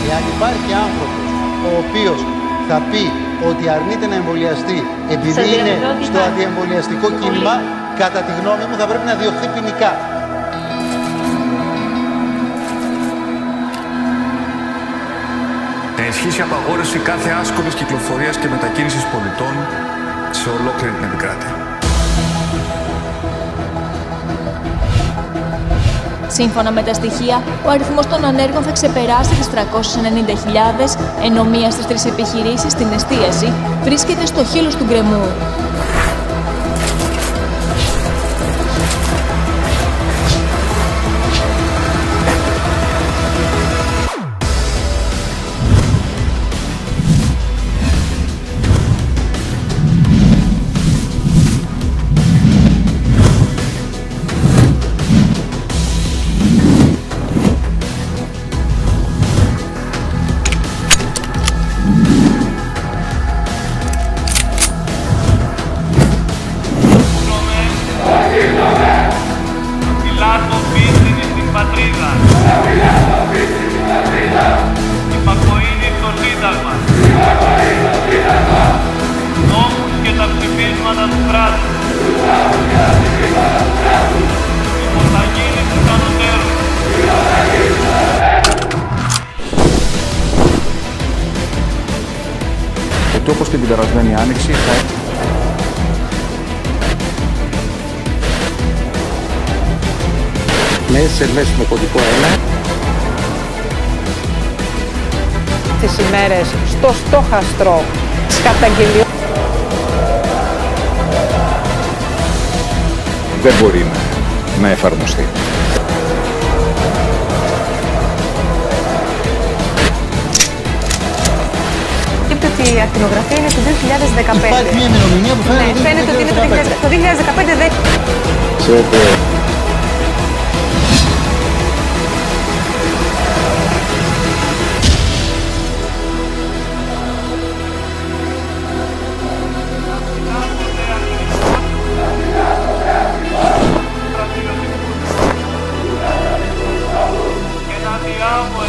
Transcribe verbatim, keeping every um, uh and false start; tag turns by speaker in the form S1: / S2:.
S1: Εάν υπάρχει άνθρωπος ο οποίος θα πει ότι αρνείται να εμβολιαστεί επειδή είναι στο αντιεμβολιαστικό κίνημα, κατά τη γνώμη μου θα πρέπει να διωχθεί ποινικά.
S2: Να ισχύσει απαγόρευση κάθε άσκοπης κυκλοφορίας και μετακίνησης πολιτών σε ολόκληρη την επικράτεια.
S3: Σύμφωνα με τα στοιχεία, ο αριθμός των ανέργων θα ξεπεράσει τις τριακόσιες ενενήντα χιλιάδες, ενώ μία στις τρεις επιχειρήσεις στην εστίαση βρίσκεται στο χείλος του γκρεμού.
S4: Υπακοήνει στο Σύνταγμα. Νόμους και τα ψηφίσματα του κράτους. Υποταγγείλει τους ανωτέρους.
S2: Γιατί όπως και την περασμένη άνοιξη θα...
S5: Νέες σελές με κωδικό ένα.
S6: Τις ημέρες στο στόχαστρο της καταγγελιών.
S5: Δεν μπορεί να, να εφαρμοστεί.
S6: Είπε ότι η ακτινογραφία είναι το δύο χιλιάδες δεκαπέντε.
S1: Υπάρχει μια ημερομηνία που φαίνεται,
S6: ναι, φαίνεται ότι είναι το δύο χιλιάδες δεκαπέντε. Το δύο χιλιάδες δεκαπέντε δεν...
S5: Ξέρετε...
S4: Και να διάβω